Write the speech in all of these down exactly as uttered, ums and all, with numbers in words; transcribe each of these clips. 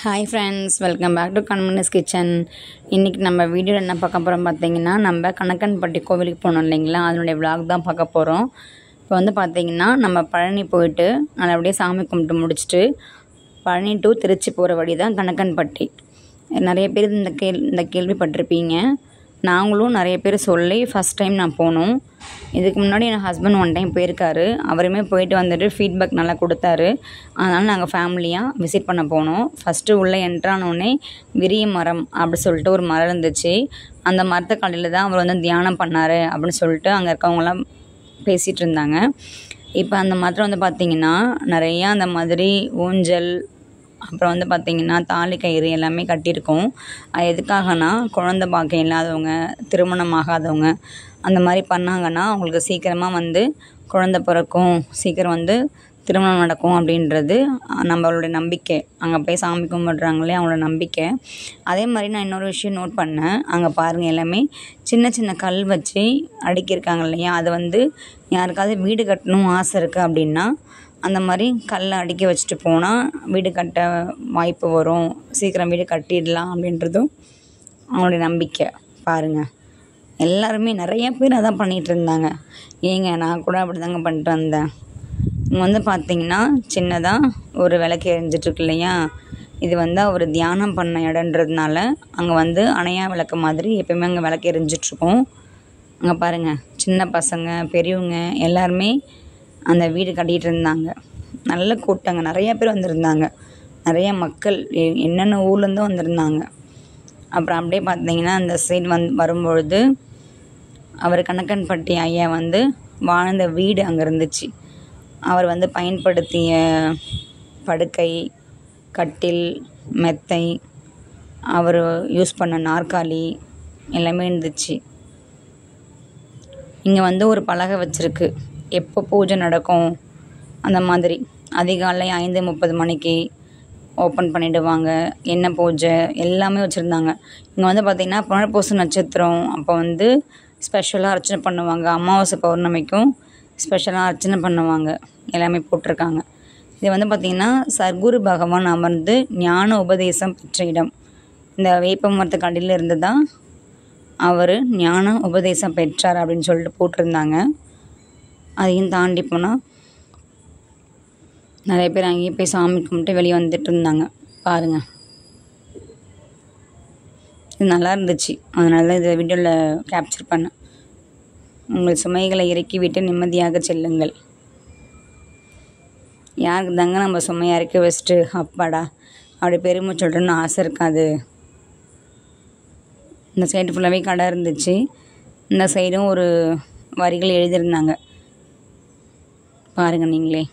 Hi friends, welcome back to Kanmani's kitchen. இன்றைக்கி நம்ம வீடியோவில் என்ன பார்க்க போகிறோம் பார்த்தீங்கன்னா, நம்ம கணக்கன்பட்டி கோவிலுக்கு போனோம் இல்லைங்களா, அதனுடைய விளாக் தான் பார்க்க போகிறோம். இப்போ வந்து பார்த்திங்கன்னா, நம்ம பழனி போயிட்டு நல்லபடியாக சாமி கும்பிட்டு முடிச்சுட்டு பழனி டு திருச்சி போகிற வழி தான் கணக்கன்பட்டி. நிறைய பேர் இந்த கேள் இந்த கேள்விப்பட்டிருப்பீங்க. நாங்களும் நிறைய பேர் சொல்லி ஃபஸ்ட் டைம் நான் போனோம். இதுக்கு முன்னாடி என் ஹஸ்பண்ட் ஒன் டைம் போயிருக்காரு. அவருமே போயிட்டு வந்துட்டு ஃபீட்பேக் நல்லா கொடுத்தாரு. அதனால் நாங்கள் ஃபேமிலியாக விசிட் பண்ண போனோம். ஃபஸ்ட்டு உள்ளே என்ட்ரானோடனே விரிய மரம் அப்படி சொல்லிட்டு ஒரு மரம் இருந்துச்சு. அந்த மரத்தை காலையில் தான் அவர் வந்து தியானம் பண்ணார் அப்படின்னு சொல்லிட்டு அங்கே இருக்கவங்களாம் பேசிகிட்டு இருந்தாங்க. இப்போ அந்த மரத்தில் வந்து பார்த்திங்கன்னா நிறையா அந்த மாதிரி ஊஞ்சல், அப்புறம் வந்து பார்த்திங்கன்னா தாலி கயிறு எல்லாமே கட்டியிருக்கோம். அது எதுக்காகனா, குழந்த பாக்கியம் இல்லாதவங்க, திருமணம் ஆகாதவங்க அந்த மாதிரி பண்ணாங்கன்னா அவங்களுக்கு சீக்கிரமாக வந்து குழந்த பிறக்கும், சீக்கிரம் வந்து திருமணம் நடக்கும் அப்படின்றது நம்மளுடைய நம்பிக்கை. அங்கே போய் சாமி கும்பிட்றாங்களே அவங்களோட நம்பிக்கை. அதே மாதிரி நான் இன்னொரு விஷயம் நோட் பண்ணேன். அங்கே பாருங்கள், எல்லாமே சின்ன சின்ன கல் வச்சு அடுக்கியிருக்காங்க இல்லையா. அது வந்து யாருக்காவது வீடு கட்டணும் ஆசை இருக்குது அப்படின்னா அந்த மாதிரி கல்லை அடுக்கி வச்சுட்டு போனால் வீடு கட்ட வாய்ப்பு வரும், சீக்கிரம் வீடு கட்டிடலாம் அப்படின்றதும் அவங்களுடைய நம்பிக்கை. பாருங்கள், எல்லாருமே நிறைய பேர் அதான் பண்ணிகிட்டு இருந்தாங்க. ஏங்க நான் கூட அப்படி தாங்க பண்ணிட்டு வந்தேன். இங்கே வந்து பார்த்திங்கன்னா சின்னதாக ஒரு விளக்கு எரிஞ்சிட்ருக்கு இல்லையா. இது வந்து அவர் தியானம் பண்ண இடன்றதுனால அங்கே வந்து அணையா விளக்கு மாதிரி எப்போயுமே அங்கே விளக்கு எரிஞ்சிட்ருக்கோம். அங்கே பாருங்கள், சின்ன பசங்க பெரியவங்க எல்லாருமே அந்த வீடு கட்டிகிட்டு இருந்தாங்க. நல்ல கூட்டங்க, நிறைய பேர் வந்திருந்தாங்க. நிறைய மக்கள் என்னென்ன ஊர்லேருந்தும் வந்திருந்தாங்க. அப்புறம் அப்படியே பார்த்தீங்கன்னா அந்த சைடு வந்து வரும்பொழுது அவர் கணக்கன்பட்டி ஐயா வந்து வாழ்ந்த வீடு அங்கே இருந்துச்சு. அவர் வந்து பயன்படுத்திய படுக்கை, கட்டில், மெத்தை, அவர் யூஸ் பண்ண நாற்காலி எல்லாமே இருந்துச்சு. இங்கே வந்து ஒரு பலகை வச்சுருக்கு, எப்போ பூஜை நடக்கும் அந்த மாதிரி. அதிகாலை ஐந்து முப்பது மணிக்கு ஓப்பன் பண்ணிவிடுவாங்க. என்ன பூஜை எல்லாமே வச்சுருந்தாங்க. இங்கே வந்து பார்த்திங்கன்னா புனர்பூச நட்சத்திரம் அப்போ வந்து ஸ்பெஷலாக அர்ச்சனை பண்ணுவாங்க. அமாவாசை பௌர்ணமிக்கும் ஸ்பெஷலாக அர்ச்சனை பண்ணுவாங்க. எல்லாமே போட்டிருக்காங்க. இது வந்து பார்த்திங்கன்னா சர்க்குரு பகவான் அமர்ந்து ஞான உபதேசம் பெற்ற இடம். இந்த வேப்ப மரத்துக்கு அடியில் இருந்து தான் அவர் ஞான உபதேசம் பெற்றார் அப்படின்னு சொல்லிட்டு போட்டிருந்தாங்க. அதையும் தாண்டி போனால் நிறைய பேர் அங்கேயே போய் சாமி கும்பிட்டு வெளியே வந்துட்டு இருந்தாங்க. பாருங்கள், இது நல்லா இருந்துச்சு. அதனால தான் இதை வீடியோவில் கேப்சர் பண்ணேன். உங்கள் சுமைகளை இறக்கி விட்டு நிம்மதியாக செல்லுங்கள். யாருக்கு தாங்க நம்ம சுமையை இறக்கி வச்சுட்டு அப்பாடா அப்படி பெருமை சொல்கிறேன்னு ஆசை இருக்காது. இந்த சைடு ஃபுல்லாகவே கடை இருந்துச்சு. இந்த சைடும் ஒரு வரிகள் எழுதியிருந்தாங்க. பாருங்கள் நீங்களே,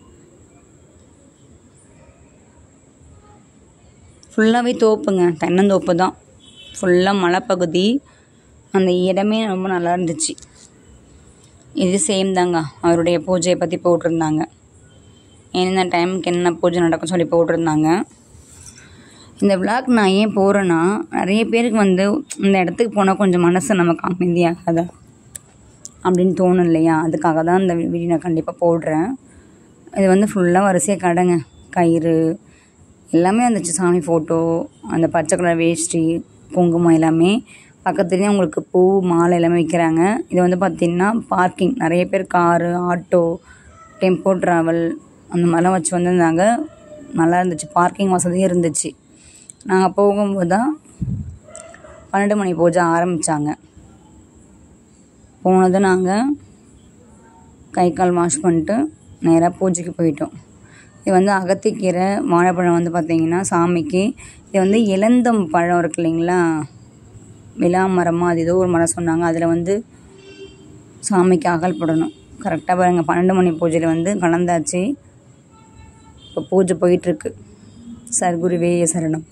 ஃபுல்லாகவே தோப்புங்க, தென்னந்தோப்பு தான். ஃபுல்லாக மலைப்பகுதி. அந்த இடமே ரொம்ப நல்லா இருந்துச்சு. இது சேம் தாங்க, அவருடைய பூஜையை பற்றி போட்டிருந்தாங்க. என்னென்ன டைமுக்கு என்ன பூஜை நடக்கும் சொல்லி போட்டிருந்தாங்க. இந்த விளாக் நான் ஏன் போகிறேன்னா, நிறைய பேருக்கு வந்து இந்த இடத்துக்கு போனால் கொஞ்சம் மனசு நமக்கு அமைதியாகாதா அப்படின்னு தோணும் இல்லையா. அதுக்காக தான் இந்த வீடியோ நான் கண்டிப்பாக போடுறேன். இது வந்து ஃபுல்லாக வரிசையாக கடைங்க, கயிறு எல்லாமே வந்துச்சு. சாமி ஃபோட்டோ, அந்த பச்சை கலர் வேஷ்டி, குங்குமம் எல்லாமே. பக்கத்துலேயே உங்களுக்கு பூ மாலை எல்லாமே விற்கிறாங்க. இது வந்து பார்த்திங்கன்னா பார்க்கிங். நிறைய பேர் காரு, ஆட்டோ, டெம்போ ட்ராவல் அந்த மாதிரிலாம் வச்சு வந்திருந்தாங்க. நல்லா இருந்துச்சு, பார்க்கிங் வசதியும் இருந்துச்சு. நாங்கள் போகும்போது தான் பன்னெண்டு மணி பூஜை ஆரம்பித்தாங்க. போனது நாங்கள் கை கால் வாஷ் பண்ணிட்டு நேராக பூஜைக்கு போயிட்டோம். இது வந்து அகத்திக்கீரை வாழைப்பழம் வந்து பார்த்திங்கன்னா சாமிக்கு. இது வந்து இளந்தம் பழம் இருக்கு இல்லைங்களா, விழா மரமாக அது ஏதோ ஒரு மரம் சொன்னாங்க. அதில் வந்து சாமிக்கு அகல்படணும். கரெக்டாக பாருங்கள், பன்னெண்டு மணி பூஜையில் வந்து கலந்தாச்சு. இப்போ பூஜை போயிட்டுருக்கு. சர்க்குருவே சரணம்.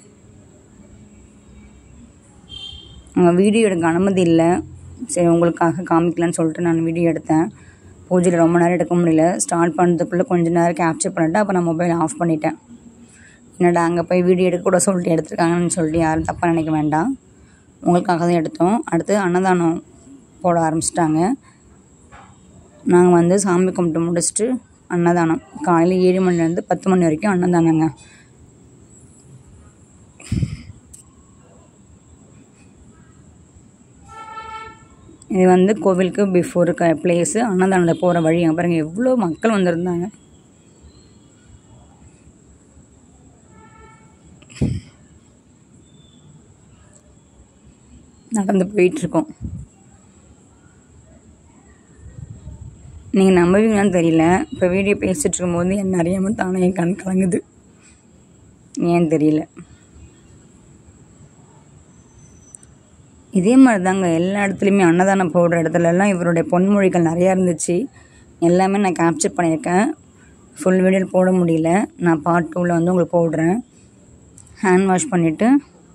அங்கே வீடியோ எடுக்க அனுமதி இல்லை. சரி, உங்களுக்காக காமிக்கலான்னு சொல்லிட்டு நான் வீடியோ எடுத்தேன். பூஜையில் ரொம்ப நேரம் எடுக்க முடியல. ஸ்டார்ட் பண்ணுறதுக்குள்ளே கொஞ்சம் நேரம் கேப்சர் பண்ணிவிட்டு அப்போ நான் மொபைல் ஆஃப் பண்ணிட்டேன். என்னடா அங்கே போய் வீடியோ எடுக்க கூட சொல்லிட்டு எடுத்துருக்காங்கன்னு சொல்லிட்டு யாரும் தப்பாக நினைக்க வேண்டாம். உங்களுக்காக தான் எடுத்தோம். அடுத்து அன்னதானம் போட ஆரம்பிச்சிட்டாங்க. நாங்கள் வந்து சாமி கும்பிட்டு முடிச்சுட்டு அன்னதானம் காலையில் ஏழு மணிலேருந்து பத்து மணி வரைக்கும் அன்னதானங்க. இது வந்து கோவிலுக்கு பிஃபோர் இருக்க பிளேஸு. அன்னதானத்தை போகிற வழி அங்கே பாருங்கள் எவ்வளோ மக்கள் வந்திருந்தாங்க. நடந்து போயிட்டுருக்கோம். நீங்கள் நம்புவீங்களான்னு தெரியல, இப்போ வீடியோ பேசிகிட்டு இருக்கும்போது என் அறியாமல் தானே என் கண் கலங்குது, ஏன்னு தெரியல. இதே மாதிரி தாங்க எல்லா இடத்துலையுமே அன்னதானம் போடுற இடத்துலலாம் இவருடைய பொன்மொழிகள் நிறையா இருந்துச்சு. எல்லாமே நான் கேப்சர் பண்ணியிருக்கேன். ஃபுல் வீடியோ போட முடியல, நான் பார்ட் டூவில் வந்து உங்களுக்கு போடுறேன். ஹேண்ட் வாஷ் பண்ணிவிட்டு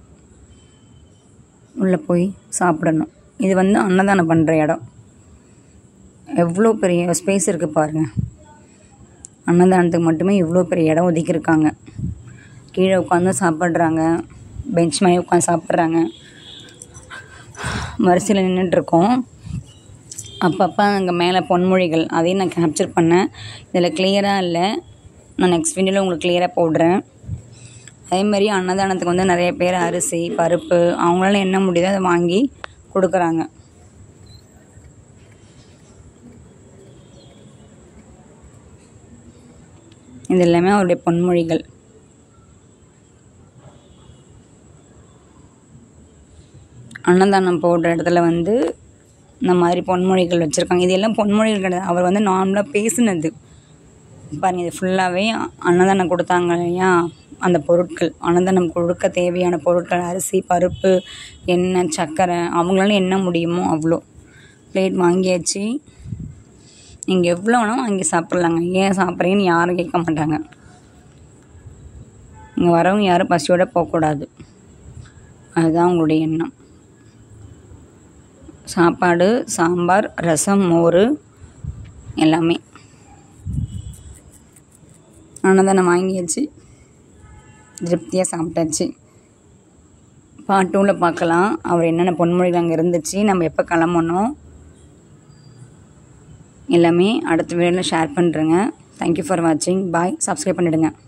உள்ளே போய் சாப்பிடணும். இது வந்து அன்னதானம் பண்ணுற இடம். எவ்வளோ பெரிய ஸ்பேஸ் இருக்குது பாருங்கள். அன்னதானத்துக்கு மட்டுமே இவ்வளோ பெரிய இடம் ஒதுக்கியிருக்காங்க. கீழே உட்காந்து சாப்பிட்றாங்க, பெஞ்ச் மாதிரி உட்காந்து சாப்பிட்றாங்க. வரிசையில் நின்றுட்டுருக்கோம். அப்பப்போ அங்கே மேலே பொன்மொழிகள் அதையும் நான் கேப்சர் பண்ணேன். இதில் கிளியராக இல்லை, நான் நெக்ஸ்ட் வீடியோவில் உங்களுக்கு கிளியராக போடுறேன். அதேமாதிரி அன்னதானத்துக்கு வந்து நிறைய பேர் அரிசி பருப்பு அவங்களால என்ன முடியுதோ அதை வாங்கி கொடுக்குறாங்க. இது எல்லாமே அவருடைய பொன்மொழிகள். அன்னதானம் போடுற இடத்துல வந்து இந்த மாதிரி பொன்மொழிகள் வச்சுருக்காங்க. இது எல்லாம் பொன்மொழிகள் கிடையாது, அவர் வந்து நார்மலாக பேசுனது பாருங்கள். இது ஃபுல்லாகவே அன்னதானம் கொடுத்தாங்க இல்லையா, அந்த பொருட்கள், அன்னதானம் கொடுக்க தேவையான பொருட்கள், அரிசி பருப்பு எண்ணெய் சர்க்கரை, அவங்களால என்ன முடியுமோ அவ்வளோ பிளேட் வாங்கியாச்சு. நீங்கள் எவ்வளோ வேணாலும் வாங்கி சாப்பிட்லாங்க, ஏன் சாப்பிட்றீங்கன்னு யாரும் கேட்க மாட்டாங்க. இங்கே வரவங்க யாரும் பசியோடு போகக்கூடாது, அதுதான் உங்களுடைய எண்ணம். சாப்பாடு சாம்பார் ரசம் மோர் எல்லாமே அன்னதானம் வாங்கியாச்சு, திருப்தியாக சாப்பிட்டாச்சு. பார்ட் டூவில் பார்க்கலாம் அவர் என்னென்ன பொன்மொழிகள் அங்கே இருந்துச்சு, நம்ம எப்போ கிளம்பணும் எல்லாமே அடுத்த வீடியோவில் ஷேர் பண்ணுறேங்க. தேங்க்யூ ஃபார் வாட்சிங். பாய். சப்ஸ்கிரைப் பண்ணிவிடுங்க.